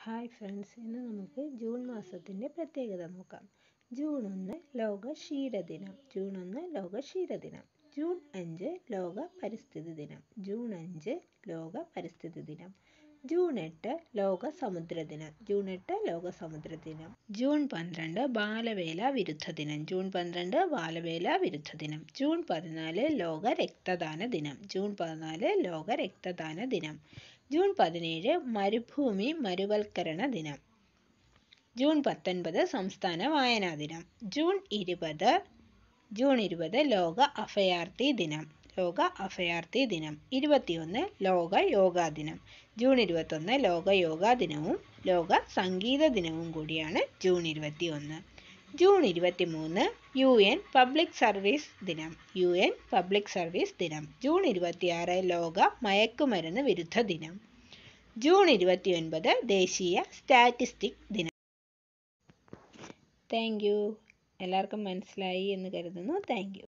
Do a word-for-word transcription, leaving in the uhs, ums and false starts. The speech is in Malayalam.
ഹായ് ഫ്രണ്ട്സ്, ഇന്ന് നമുക്ക് ജൂൺ മാസത്തിൻ്റെ പ്രത്യേകത നോക്കാം. ജൂൺ ഒന്ന് ലോക ക്ഷീരദിനം. ജൂൺ ഒന്ന് ലോക ക്ഷീരദിനം. ജൂൺ അഞ്ച് ലോക പരിസ്ഥിതി ദിനം. ജൂൺ അഞ്ച് ലോക പരിസ്ഥിതി ദിനം. ജൂൺ എട്ട് ലോക സമുദ്ര ദിനം. ജൂൺ എട്ട് ലോക സമുദ്ര ദിനം. ജൂൺ പന്ത്രണ്ട് ബാലവേല വിരുദ്ധ ദിനം. ജൂൺ പന്ത്രണ്ട് ബാലവേല വിരുദ്ധ ദിനം. ജൂൺ പതിനാല് ലോക രക്തദാന ദിനം. ജൂൺ പതിനാല് ലോക രക്തദാന ദിനം. ജൂൺ പതിനേഴ് മരുഭൂമി മരുവൽക്കരണ ദിനം. ജൂൺ പത്തൊൻപത് സംസ്ഥാന വായനാ ദിനം. ജൂൺ ഇരുപത് ജൂൺ ഇരുപത് ലോക അഭയാർത്ഥി ദിനം. ലോക അഭയാർത്ഥി ദിനം. ഇരുപത്തിയൊന്ന് ലോക യോഗാ ദിനം. ജൂൺ ഇരുപത്തൊന്ന് ലോക യോഗാ ദിനവും ലോക സംഗീത ദിനവും കൂടിയാണ് ജൂൺ ഇരുപത്തിയൊന്ന്. ജൂൺ ഇരുപത്തി മൂന്ന് യു എൻ പബ്ലിക് സർവീസ് ദിനം. യു എൻ പബ്ലിക് സർവീസ് ദിനം. ജൂൺ ഇരുപത്തിയാറ് ലോക മയക്കുമരുന്ന് വിരുദ്ധ ദിനം. ജൂൺ ഇരുപത്തി ഒൻപത് ദേശീയ സ്റ്റാറ്റിസ്റ്റിക് ദിനം. Thank you. എല്ലാവർക്കും മനസ്സിലായി എന്ന് കരുതുന്നു. Thank U.